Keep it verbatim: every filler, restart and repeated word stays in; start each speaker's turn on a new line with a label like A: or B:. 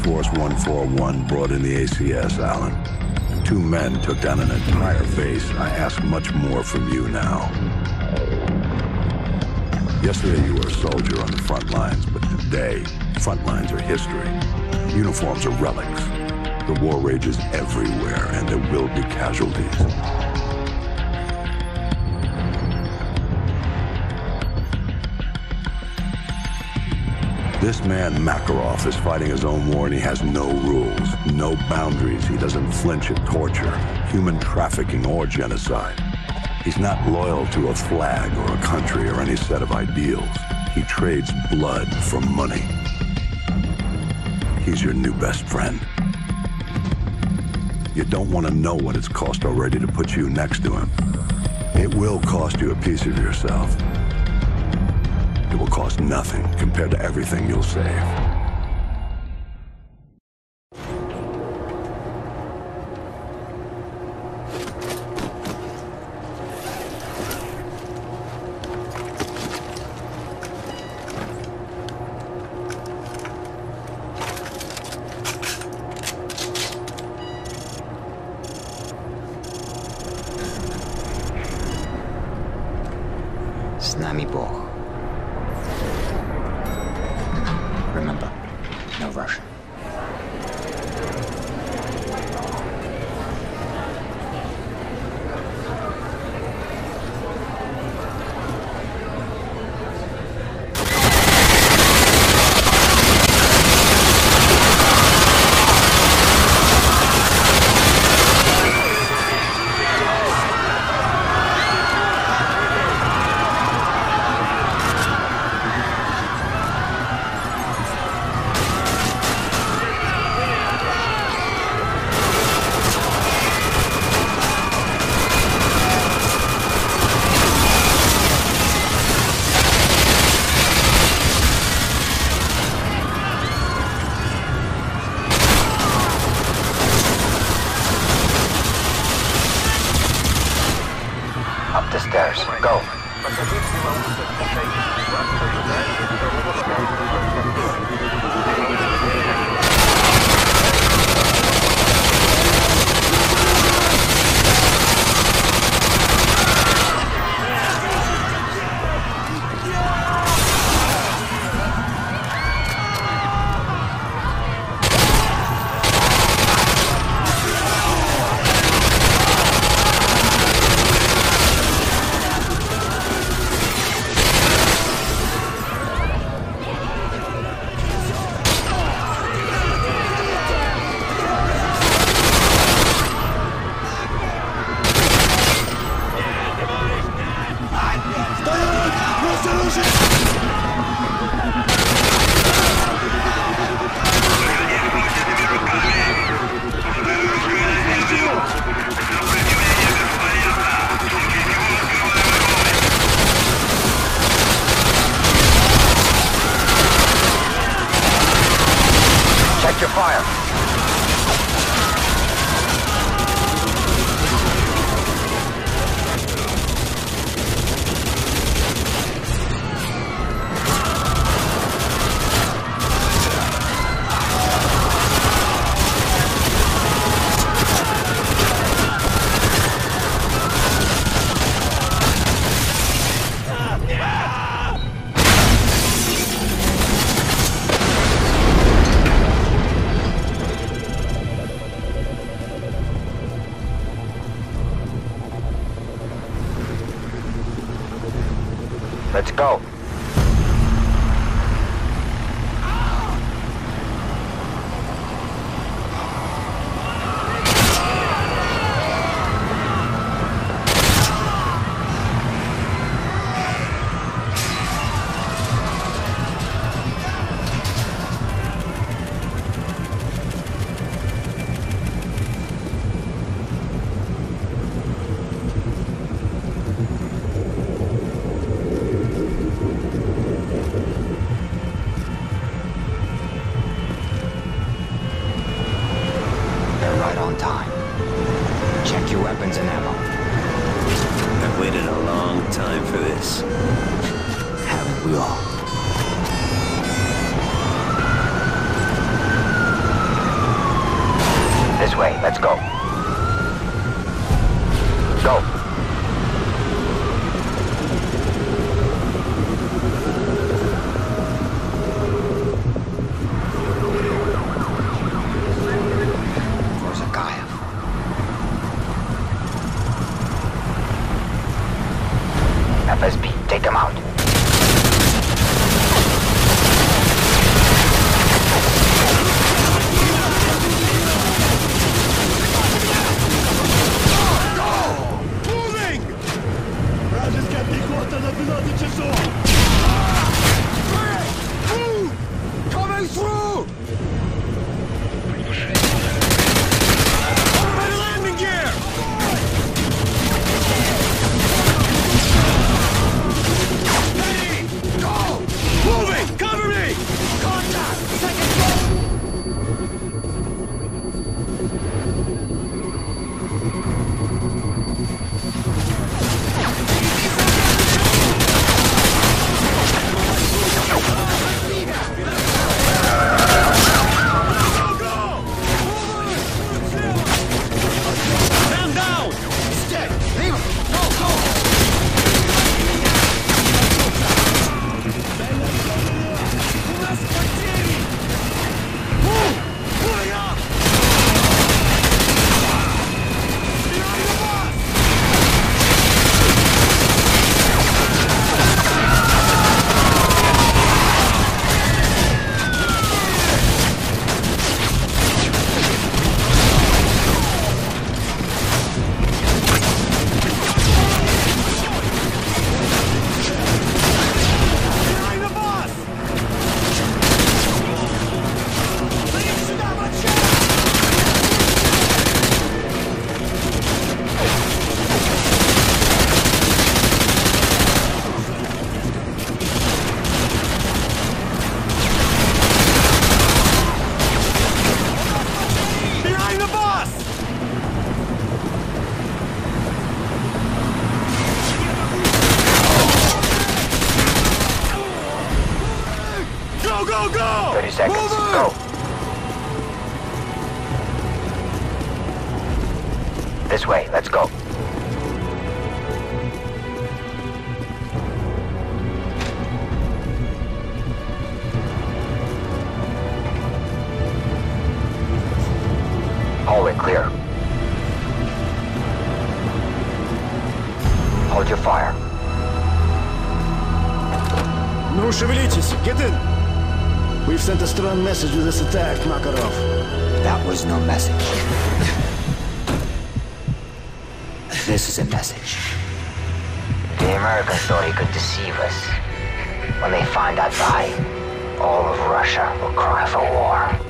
A: Force one forty-one brought in the A C S, Alan. Two men took down an entire base. I ask much more from you now. Yesterday you were a soldier on the front lines, but today, front lines are history. Uniforms are relics. The war rages everywhere, and there will be casualties. This man, Makarov, is fighting his own war, and he has no rules, no boundaries. He doesn't flinch at torture, human trafficking, or genocide. He's not loyal to a flag or a country or any set of ideals. He trades blood for money. He's your new best friend. You don't want to know what it's cost already to put you next to him. It will cost you a piece of yourself. It will cost nothing compared to everything you'll save.
B: С нами Бог. Remember, no Russian. Up the stairs. Go. Check your fire. Let's go. Check your weapons and ammo.
C: I've waited a long time for this.
B: Haven't we all? F S B. Take him out. thirty seconds. Go. This way. Let's go. Hallway clear. Hold your fire.
D: Ну, шевелитесь! Get in! We've sent a strong message with this attack, Makarov.
B: That was no message. This is a message. The Americans thought he could deceive us. When they find that body, all of Russia will cry for war.